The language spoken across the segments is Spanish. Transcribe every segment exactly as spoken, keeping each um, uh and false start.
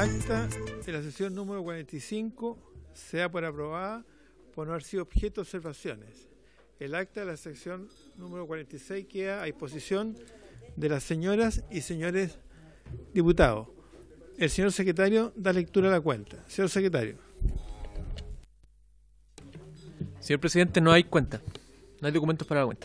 acta de la sesión número cuarenta y cinco se da por aprobada por no haber sido objeto de observaciones. El acta de la sección número cuarenta y seis queda a disposición de las señoras y señores diputados. El señor secretario da lectura a la cuenta. Señor secretario. Señor presidente, no hay cuenta. No hay documentos para la cuenta.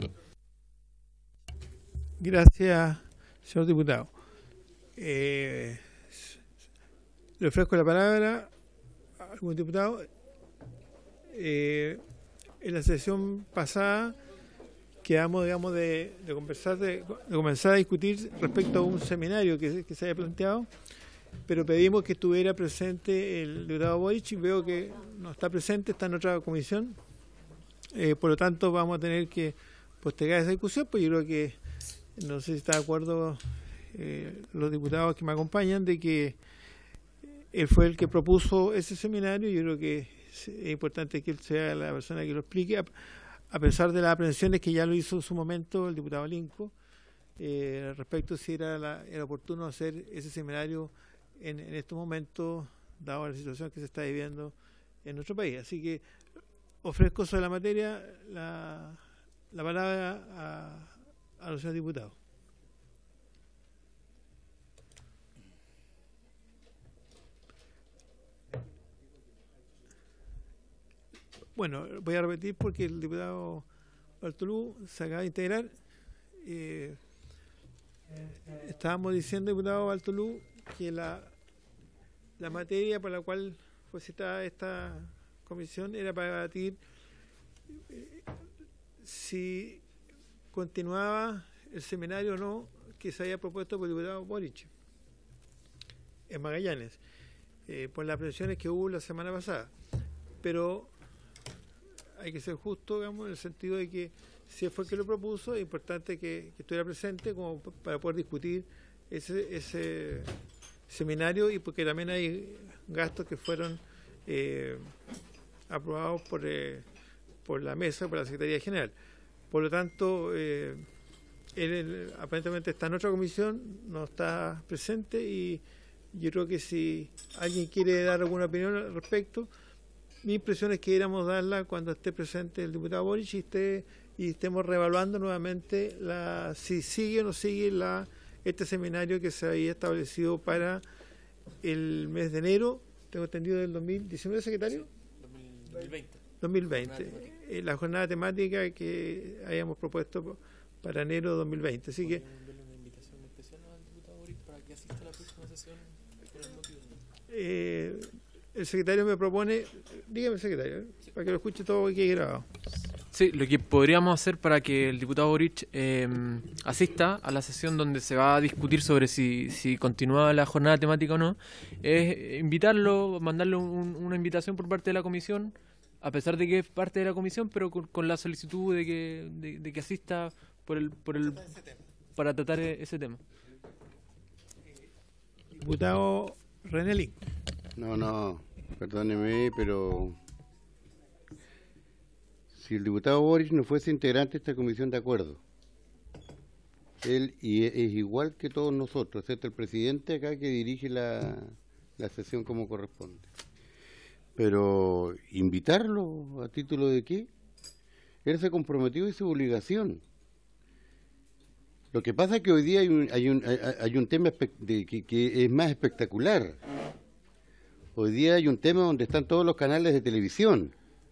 Gracias, señor diputado. Eh, le ofrezco la palabra a algún diputado. Eh, en la sesión pasada quedamos, digamos, de, de conversar, de, de comenzar a discutir respecto a un seminario que, que se había planteado, pero pedimos que estuviera presente el diputado Boric y veo que no está presente, está en otra comisión. Eh, por lo tanto, vamos a tener que postergar esa discusión, pues yo creo que, no sé si está de acuerdo eh, los diputados que me acompañan, de que él fue el que propuso ese seminario. Yo creo que es importante que él sea la persona que lo explique, a, a pesar de las aprensiones que ya lo hizo en su momento el diputado Linco, eh, respecto a si era, la, era oportuno hacer ese seminario en, en estos momentos, dado la situación que se está viviendo en nuestro país. Así que ofrezco sobre la materia la, la palabra a, a los señores diputados. Bueno, voy a repetir porque el diputado Bartolú se acaba de integrar. Eh, estábamos diciendo, diputado Bartolú, que la, la materia por la cual fue citada esta comisión era para debatir eh, si continuaba el seminario o no que se había propuesto por el diputado Boric en Magallanes, eh, por las presiones que hubo la semana pasada. Pero hay que ser justo, digamos, en el sentido de que si fue el que lo propuso, es importante que, que estuviera presente como para poder discutir ese, ese seminario, y porque también hay gastos que fueron eh, aprobados por, eh, por la mesa, por la Secretaría General. Por lo tanto, eh, él, él aparentemente está en otra comisión, no está presente, y yo creo que si alguien quiere dar alguna opinión al respecto, mi impresión es que íbamos a darla cuando esté presente el diputado Boric y, esté, y estemos reevaluando nuevamente la, si sigue o no sigue la, este seminario que se había establecido para el mes de enero, tengo entendido, del dos mil diecinueve, secretario. dos mil veinte. dos mil veinte. Eh, la jornada temática que habíamos propuesto para enero de dos mil veinte. Así que una invitación especial al diputado Boric para que asista a la próxima sesión por el motivo. Eh, el secretario me propone, dígame, secretario, sí, para que lo escuche todo y quede grabado. Sí, lo que podríamos hacer para que el diputado Boric eh, asista a la sesión donde se va a discutir sobre si, si continúa la jornada temática o no, es invitarlo, mandarle un, una invitación por parte de la comisión, a pesar de que es parte de la comisión, pero con, con la solicitud de que, de, de que asista por el, por el, para tratar ese tema. Diputado René Linco. No, no, perdóneme, pero si el diputado Boric no fuese integrante de esta comisión de acuerdo, él y es igual que todos nosotros, excepto el presidente acá que dirige la, la sesión como corresponde. Pero invitarlo, ¿a título de qué? Él se comprometió y su obligación. Lo que pasa es que hoy día hay un, hay un, hay un tema de, que, que es más espectacular. Hoy día hay un tema donde están todos los canales de televisión.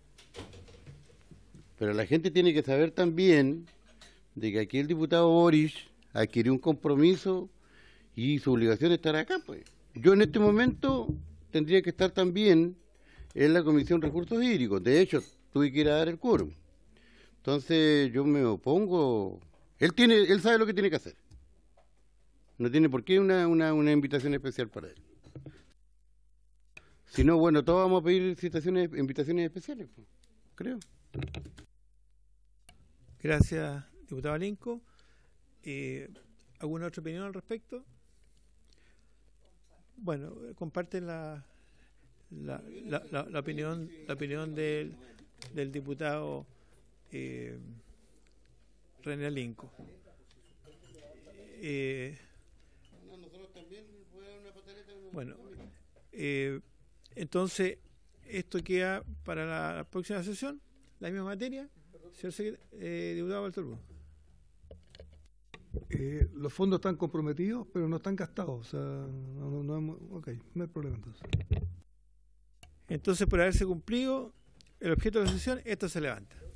Pero la gente tiene que saber también de que aquí el diputado Boric adquirió un compromiso y su obligación es estar acá, pues. Yo en este momento tendría que estar también en la Comisión de Recursos Hídricos. De hecho, tuve que ir a dar el quórum. Entonces yo me opongo. Él tiene, él sabe lo que tiene que hacer. No tiene por qué una, una, una invitación especial para él. Si no, bueno, todos vamos a pedir citaciones, invitaciones especiales, pues, creo. Gracias, diputado Linco. Eh, ¿Alguna otra opinión al respecto? Bueno, comparten la, la, la, la, la opinión, la opinión del, del diputado eh, René Linco. Eh, Nosotros también podemos dar una pataleta Bueno, eh, entonces, esto queda para la próxima sesión, la misma materia. Señor secret- eh, diputado Walter Bru. Eh, los fondos están comprometidos, pero no están gastados. O sea, no, no, no hemos- ok, no hay problema entonces. Entonces, por haberse cumplido el objeto de la sesión, esto se levanta.